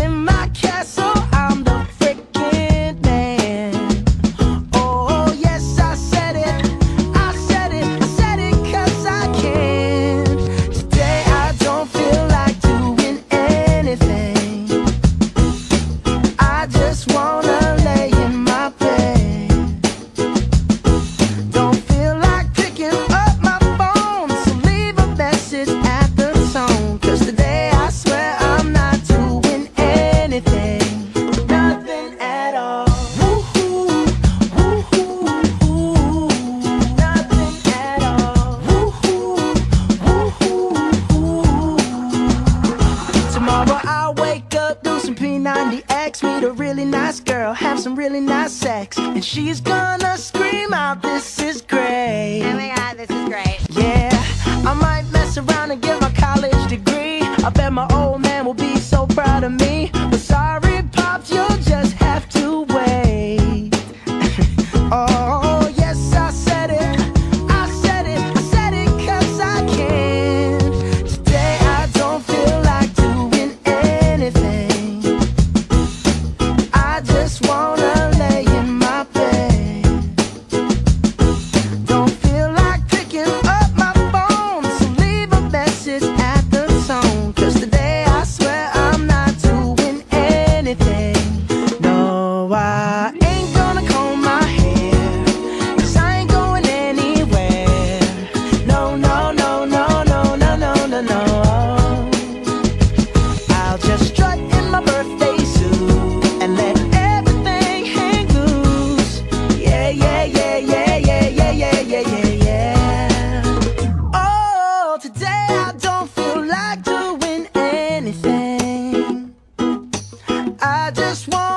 in my castle, I'm the freaking man. Oh yes, I said it, I said it, I said it 'cause I can. Today I don't feel like doing anything. I just wanna lay in my bed. Don't feel like picking up my phone, so leave a message at the tone. 'Cause today I swear I'm not doing anything, nothing at all. Woo-hoo, woo-hoo, woo-hoo, nothing at all. Woo-hoo, woo-hoo, woo-hoo. Tomorrow I'll wake up, do some P90X, meet a really nice girl, have some really nice sex, and she's gonna scream out, "This is great." Oh my god, this is great. Yeah, I might mess around and get my college degree. I bet my old man will be so proud of me. But sorry, Pops, you'll just have to wait. Oh, yes, I said it, I said it, I said it 'cause I can. Today I don't feel like doing anything. I just wanna lay in my bed. Don't feel like picking up my phone, so leave a message at the tone. 'Cause today I swear I'm not doing anything. No, I ain't gonna comb my hair, 'cause I ain't going anywhere. No, no, no, no, no, no, no, no, no. I'll just strut in my birthday suit and let everything hang loose. Yeah, yeah, yeah, yeah, yeah, yeah, yeah, yeah, yeah, yeah. Oh, today I don't feel like doing anything. I just want